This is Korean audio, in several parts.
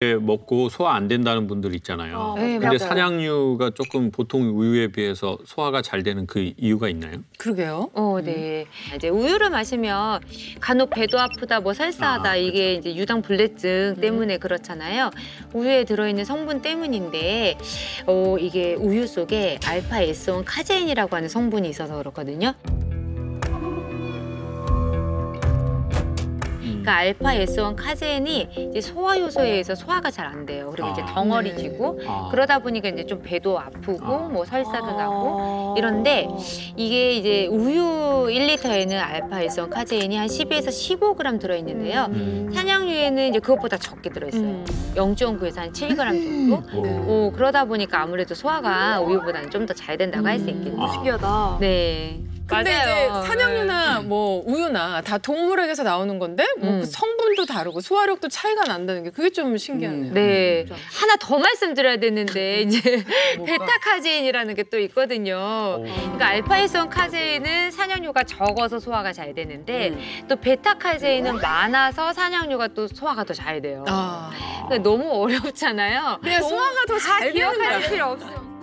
먹고 소화 안 된다는 분들 있잖아요. 네, 근데 맞아요. 산양유가 조금 보통 우유에 비해서 소화가 잘 되는 그 이유가 있나요? 그러게요. 네. 이제 우유를 마시면 간혹 배도 아프다, 뭐 설사하다 이게 이제 유당 불내증 때문에 그렇잖아요. 우유에 들어있는 성분 때문인데 이게 우유 속에 알파 S1 카제인이라고 하는 성분이 있어서 그렇거든요. 그러니까 알파 S1 카제인이 이제 소화 요소에 의해서 소화가 잘 안 돼요. 그리고 이제 덩어리지고 그러다 보니까 이제 좀 배도 아프고 뭐 설사도 나고 이런데 이게 이제 우유 1리터에는 알파 S1 카제인이 한 10에서 15g 들어있는데요. 산양유에는 이제 그것보다 적게 들어있어요. 0.9에서 한 7g 정도. 그러다 보니까 아무래도 소화가 우유보다는 좀 더 잘 된다고 할 수 있겠네요. 신기하다. 네. 근데 맞아요. 이제 산양유나 뭐 우유나 다 동물에게서 나오는 건데 뭐 그 성분도 다르고 소화력도 차이가 난다는 게 그게 좀 신기하네요. 네. 하나 더 말씀드려야 되는데 이제 베타카제인이라는 게 또 있거든요. 그러니까 알파에선 카제인은 산양유가 적어서 소화가 잘 되는데 또 베타카제인은 많아서 산양유가 또 소화가 더 잘 돼요. 그러니까 너무 어렵잖아요. 그냥 소화가 더 잘 되는 거야. 기억할 필요 없어.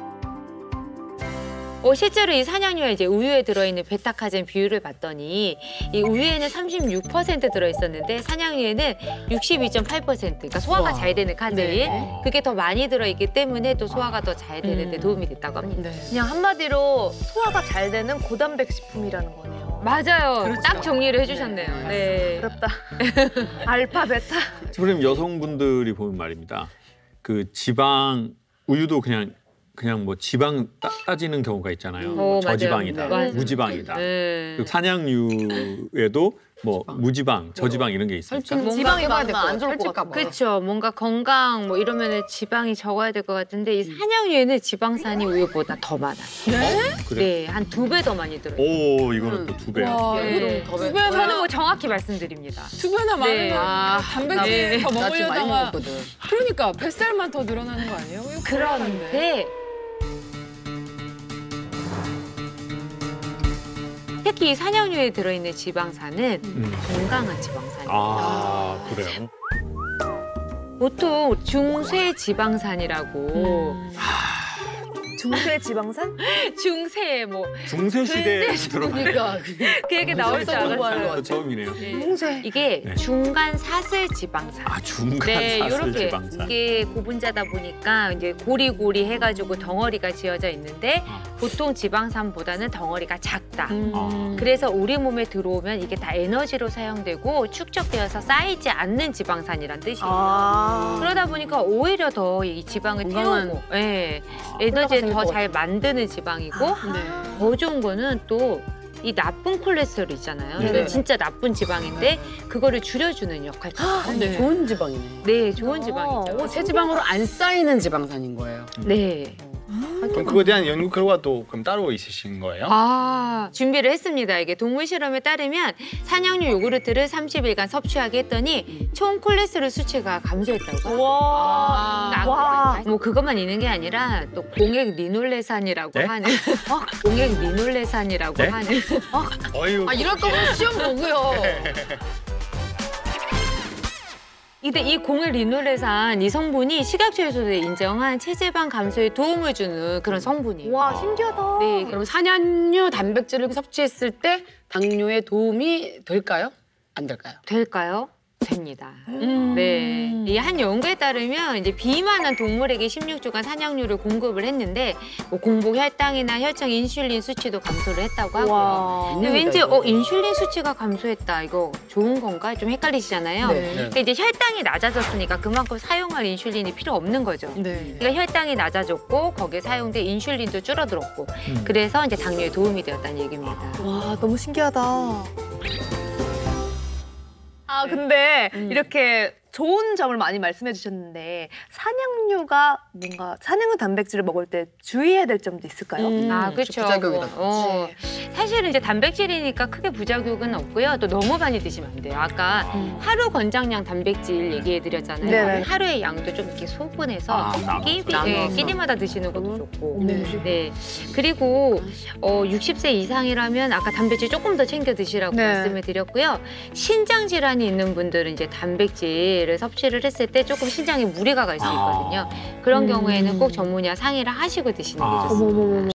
실제로 이 산양유에 이제 우유에 들어있는 베타카제인 비율을 봤더니 이 우유에는 36% 들어있었는데 산양유에는 62.8%. 그러니까 소화가 잘 되는 카제인. 그게 더 많이 들어있기 때문에 또 소화가 더 잘 되는 데 도움이 됐다고 합니다. 그냥 한마디로 소화가 잘 되는 고단백 식품이라는 거네요. 맞아요. 그렇죠. 딱 정리를 해주셨네요. 네. 어렵다. 알파, 베타. 선생님 여성분들이 보면 말입니다. 그 지방 우유도 그냥 뭐 지방 따지는 경우가 있잖아요. 저지방이다, 맞아요. 무지방이다. 네. 그리고 산양유에도 뭐 무지방, 저지방 이런 게 있습니까? 지방이 많으면 안 좋을 것 같아. 그렇죠. 뭔가 건강 뭐 이러면은 지방이 적어야 될 것 같은데 이 산양유에는 지방산이 우유보다 더 많아요. 그래요? 네, 한 2배 더 많이 들어요. 오, 이거는 또 2배야. 와, 네. 두 저는 배나 뭐 정확히 말씀드립니다. 두 배나 네. 많으면 단백질 더 나 지금 많이 먹으려다가 먹었거든. 그러니까 뱃살만 더 늘어나는 거 아니에요? 이거 곤란한데. 네. 특히 이 산양유에 들어있는 지방산은 건강한 지방산이에요. 아, 그래요? 보통 중쇄 지방산이라고 중세 지방산? 중세 뭐 중세 시대에 들어가요. 그러니까 그게 나올지 알았어요. 처음이네요. 중세. 이게 네. 중간 사슬 지방산. 아, 중간 네, 사슬 요렇게 지방산. 이게 고분자다 보니까 이제 고리고리 해가지고 덩어리가 지어져 있는데 보통 지방산보다는 덩어리가 작다. 그래서 우리 몸에 들어오면 이게 다 에너지로 사용되고 축적되어서 쌓이지 않는 지방산이란 뜻이에요. 그러다 보니까 오히려 더 이 지방을 태우고 에너지를 더 잘 만드는 지방이고 더 좋은 거는 또 이 나쁜 콜레스테롤 있잖아요. 이건 진짜 나쁜 지방인데 그거를 줄여주는 역할도 해요. 좋은 지방이네. 네, 좋은 지방이죠. 체지방으로 안 쌓이는 지방산인 거예요. 네. 그럼 그거에 대한 연구 결과도 그럼 따로 있으신 거예요? 준비를 했습니다. 이게 동물 실험에 따르면 산양유 요구르트를 30일간 섭취하게 했더니 총 콜레스테롤 수치가 감소했다고. 와. 뭐 그것만 있는 게 아니라 또 공액 리놀레산이라고 네? 하는 공액 리놀레산이라고 네? 하는 어휴. 이럴 거면 시험 보고요. 근데 이 공액 리놀레산 이 성분이 식약처에서도 인정한 체지방 감소에 도움을 주는 그런 성분이에요. 와, 신기하다. 네, 그럼 산양유 단백질을 섭취했을 때 당뇨에 도움이 될까요? 안 될까요? 될까요? 됩니다. 네. 이 한 연구에 따르면 이제 비만한 동물에게 16주간 산양유를 공급을 했는데 뭐 공복 혈당이나 혈청 인슐린 수치도 감소를 했다고 하고요. 와. 근데 왠지 인슐린 수치가 감소했다. 이거 좋은 건가? 좀 헷갈리시잖아요. 그러니까 이제 혈당이 낮아졌으니까 그만큼 사용할 인슐린이 필요 없는 거죠. 그러니까 혈당이 낮아졌고 거기에 사용된 인슐린도 줄어들었고 그래서 이제 당뇨에 도움이 되었다는 얘기입니다. 와, 너무 신기하다. 근데 이렇게 좋은 점을 많이 말씀해 주셨는데 산양유가 뭔가 산양유 단백질을 먹을 때 주의해야 될 점도 있을까요? 그렇죠. 부작용이다. 사실은 이제 단백질이니까 크게 부작용은 없고요. 또 너무 많이 드시면 안 돼요. 아까 하루 권장량 단백질 얘기해드렸잖아요. 네네. 하루의 양도 좀 이렇게 소분해서 끼니마다 드시는 것도 좋고. 네. 그리고 60세 이상이라면 아까 단백질 조금 더 챙겨 드시라고 말씀을 드렸고요. 신장 질환이 있는 분들은 이제 단백질 단백질을 섭취를 했을 때 조금 신장에 무리가 갈 수 있거든요. 그런 경우에는 꼭 전문의와 상의를 하시고 드시는 게 좋습니다.